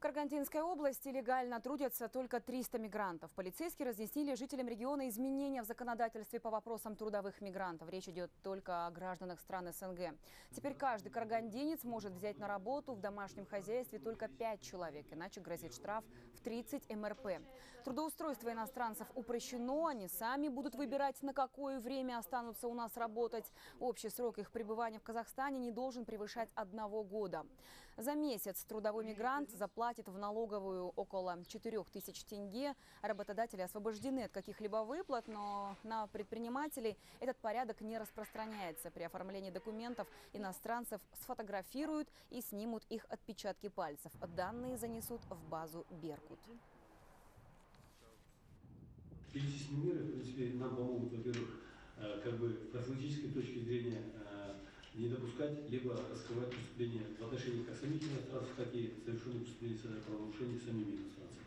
Карагандинской области легально трудятся только 300 мигрантов. Полицейские разъяснили жителям региона изменения в законодательстве по вопросам трудовых мигрантов. Речь идет только о гражданах стран СНГ. Теперь каждый карагандинец может взять на работу в домашнем хозяйстве только 5 человек, иначе грозит штраф в 30 МРП. Трудоустройство иностранцев упрощено, они сами будут выбирать, на какое время останутся у нас работать. Общий срок их пребывания в Казахстане не должен превышать 1 года. За месяц трудовой мигрант заплатит в налоговую около 4000 тенге. Работодатели освобождены от каких-либо выплат, но на предпринимателей этот порядок не распространяется. При оформлении документов иностранцев сфотографируют и снимут их отпечатки пальцев. Данные занесут в базу Беркут. Перечисленные меры, в принципе, нам помогут, во-первых, с профилактической точки зрения не допускать, либо раскрывать преступления в отношении как самих иностранцев, так и совершенных преступлений правонарушений самими иностранцами.